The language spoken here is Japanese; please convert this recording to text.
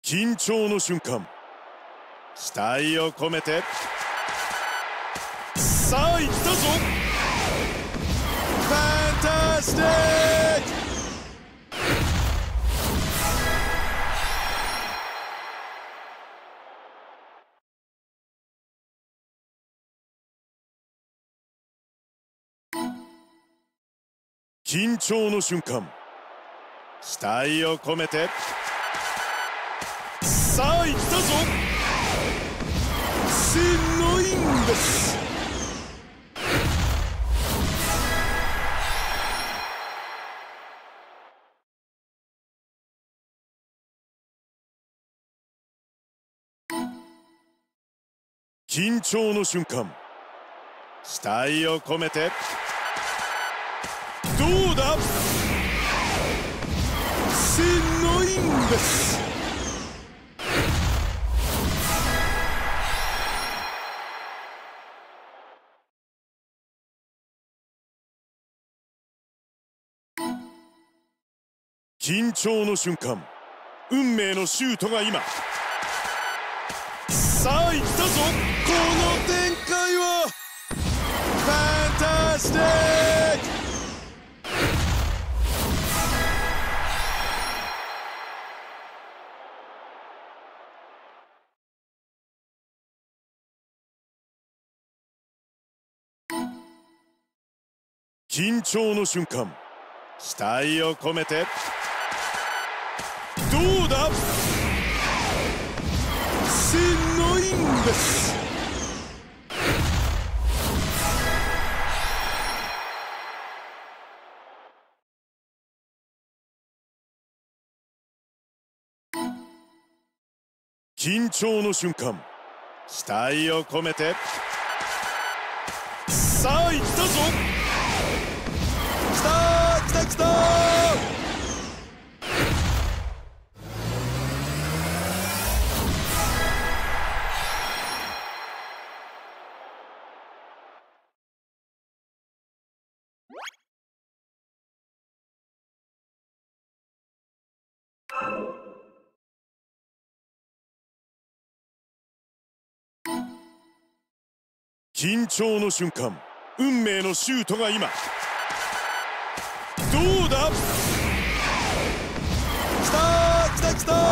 緊張の瞬間、期待を込めて、さあ行ったぞ。ファンタスティック。緊張の瞬間、期待を込めて、さあ行ったぞ。すごいんです。緊張の瞬間、期待を込めて、どうだ。すごいんです。緊張の瞬間、運命のシュートが今。さあ行ったぞ。この展開はファンタスティック。緊張の瞬間、期待を込めて、どうだ。すごいんです。緊張の瞬間、期待を込めて、さあ行ったぞ。きたきたきた。緊張の瞬間、運命のシュートが今。どうだ。きたきたきた。